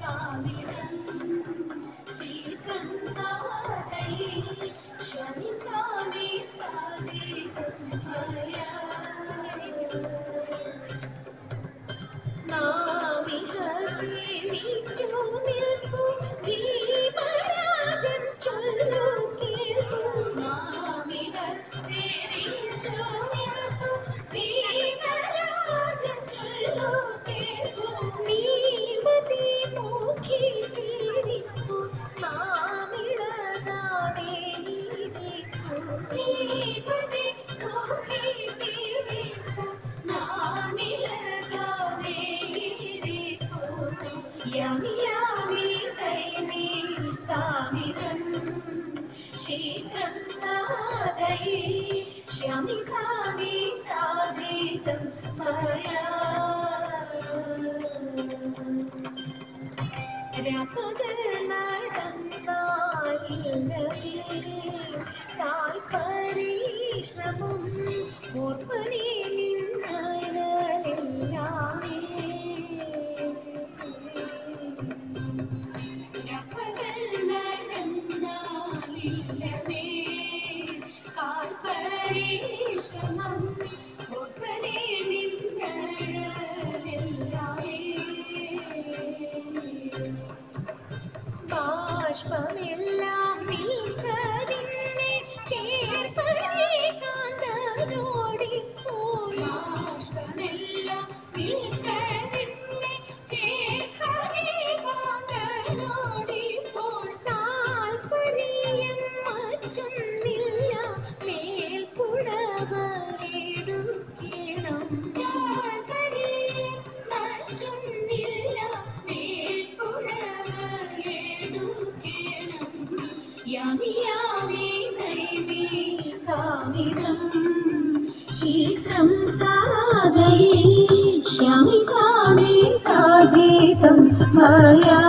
शीघ्रं साधये श्यामि सामि साधितं मया രാപ്പകൽ നടന്നാലില്ലവേ കാൽപരിശ്രമം ഓർമ്മനെ നിന്നഴലെല്ലാമേ രാപ്പകൽ നടന്നാലില്ലവേ കാൽപരിശ്രമം ഓർമ്മനെ നിന്നഴലെല്ലാമേ ബാഷ്പമെല്ലാം നീക്കതിന്നെ ചേർപ്പനേ കാന്തനോടിപ്പോൾ ബാഷ്പമെല്ലാം നീക്കതിന്നെ ചേർപ്പനേ കാന്തനോടിപ്പോൾ താൽപര്യം മറ്റൊന്നില്ല മേൽപ്പുടവയെടുക്കണം താൽപര്യം മറ്റൊന്നില്ല यामि यामि दैवी कामिदं शीघ्रं साधये श्यामि सामि साधितं मया